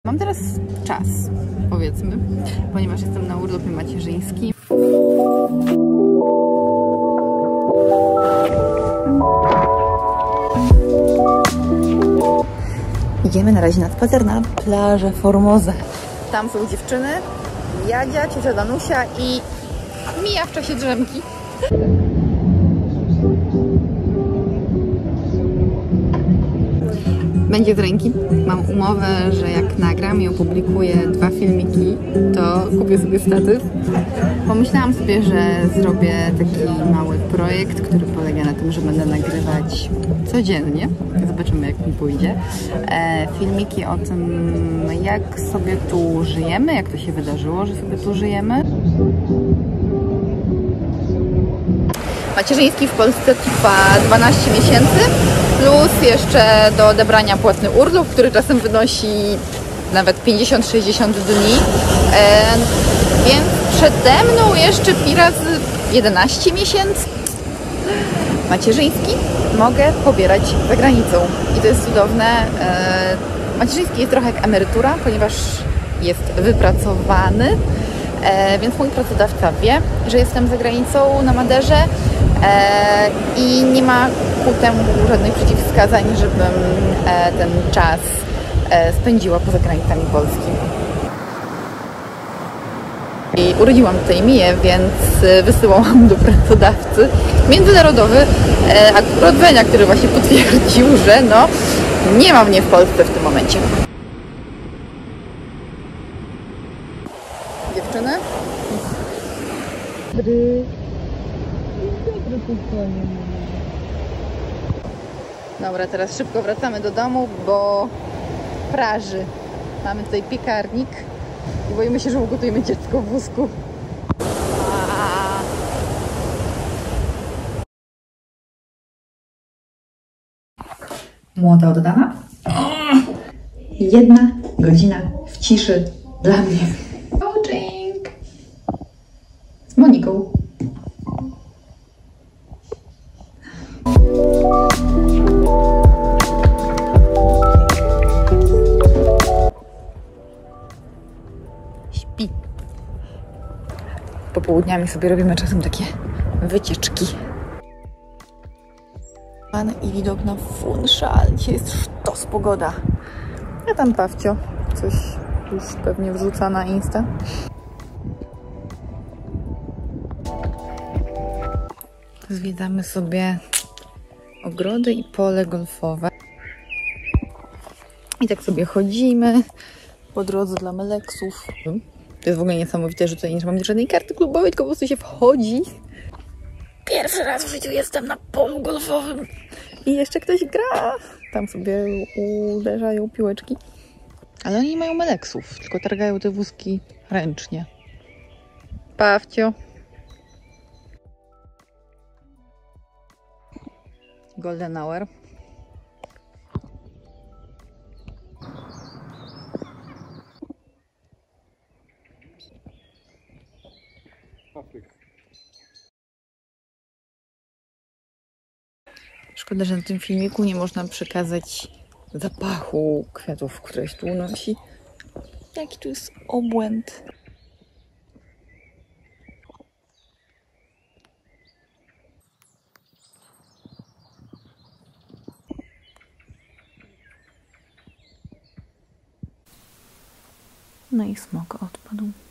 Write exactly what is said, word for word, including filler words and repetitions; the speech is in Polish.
Mam teraz czas, powiedzmy, ponieważ jestem na urlopie macierzyńskim. Idziemy na razie na spacer na plażę Formosa. Tam są dziewczyny, Jadzia, ciocia Danusia i Mija w czasie drzemki. Będzie z ręki. Mam umowę, że jak nagram i opublikuję dwa filmiki, to kupię sobie statyw. Pomyślałam sobie, że zrobię taki mały projekt, który polega na tym, że będę nagrywać codziennie. Zobaczymy, jak mi pójdzie. E, filmiki o tym, jak sobie tu żyjemy, jak to się wydarzyło, że sobie tu żyjemy. Macierzyński w Polsce trwa dwanaście miesięcy, plus jeszcze do odebrania płatny urlop, który czasem wynosi nawet pięćdziesiąt sześćdziesiąt dni. E, więc przede mną jeszcze pi razy jedenaście miesięcy. Macierzyński mogę pobierać za granicą i to jest cudowne. E, macierzyński jest trochę jak emerytura, ponieważ jest wypracowany, e, więc mój pracodawca wie, że jestem za granicą na Maderze. E, I nie ma ku temu żadnych przeciwwskazań, żebym e, ten czas e, spędziła poza granicami Polski. I urodziłam tutaj Miję, więc wysyłałam do pracodawcy międzynarodowy e, akt urodzenia, który właśnie potwierdził, że no, nie ma mnie w Polsce w tym momencie. Dziewczyny? Dobra, teraz szybko wracamy do domu, bo praży. Mamy tutaj piekarnik i boimy się, że ugotujemy dziecko w wózku. Młoda oddana. Jedna godzina w ciszy dla mnie. Coaching z Moniką. Śpi. Popołudniami sobie robimy czasem takie wycieczki. Pan i widok na Funchal. Dzisiaj jest sztos pogoda. A tam Pawcio coś już pewnie wrzuca na Insta. Zwiedzamy sobie ogrody i pole golfowe. I tak sobie chodzimy po drodze dla meleksów. To jest w ogóle niesamowite, że tutaj nie trzeba mieć żadnej karty klubowej, tylko po prostu się wchodzi. Pierwszy raz w życiu jestem na polu golfowym. I jeszcze ktoś gra. Tam sobie uderzają piłeczki. Ale oni nie mają meleksów, tylko targają te wózki ręcznie. Pawcio. Golden Hour. Szkoda, że na tym filmiku nie można przekazać zapachu kwiatów, które się tu unosi. Jaki tu jest obłęd. No i smok odpadł.